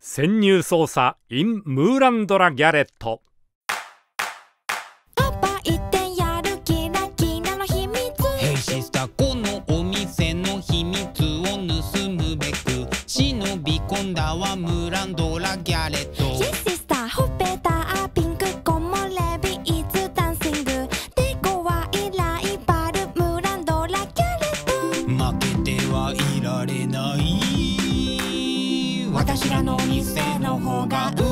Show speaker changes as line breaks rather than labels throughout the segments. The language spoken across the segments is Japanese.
潜入捜査 in ムーランドラ・ギャレット。
ヘイシスター、このお店の秘密を盗むべく忍び込んだはムーランドラ・ギャレット。
ほっぺたピンク木漏れ日いつダンシングで怖いライバルムーランドラ・ギャレット。
負けてはいられない、私らのお店の方が上。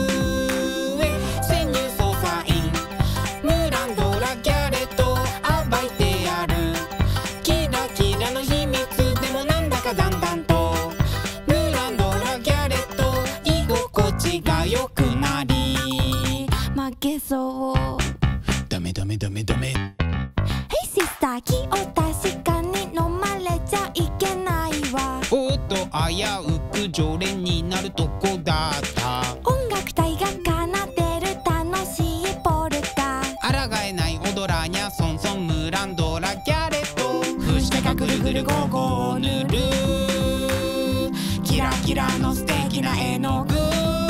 潜入捜査員ムーランドラ・ギャレット、暴いてやる。キラキラの秘密でもなんだかだんだんとムーランドラ・ギャレット、居心地が良くなり
負けそう。
ダメダメダメダメ。
ヘイシスター、気を確かに飲まれちゃいけないわ。
おっと危うく常連になるとこだった。
音楽隊が奏でる楽しいポルカ。
抗えない踊らにゃソンソンムーランドラ・ギャレット。風してかぐるぐるゴーゴー塗るキラキラの素敵な絵の具。